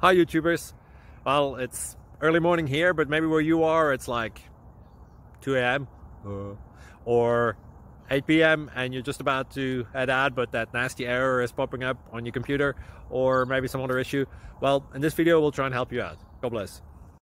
Hi YouTubers. Well, it's early morning here, but maybe where you are it's like 2 a.m. or 8 p.m. and you're just about to head out, but that nasty error is popping up on your computer, or maybe some other issue. Well, in this video we'll try and help you out. God bless.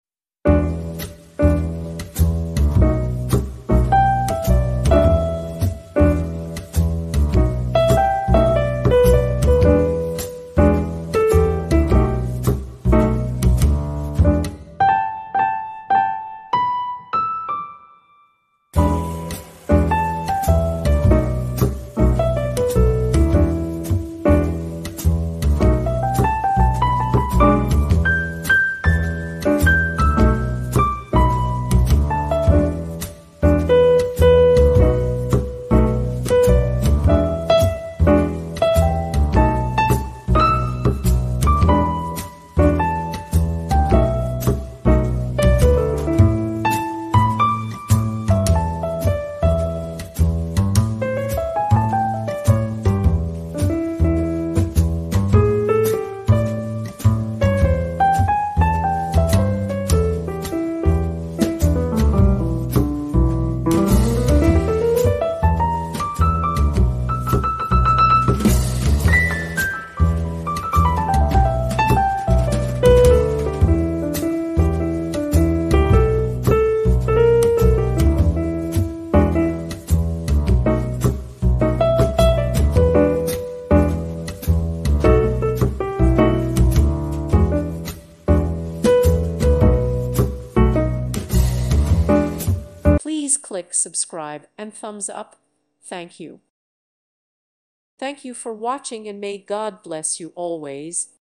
Please click subscribe and thumbs up. Thank you. Thank you for watching, and may God bless you always.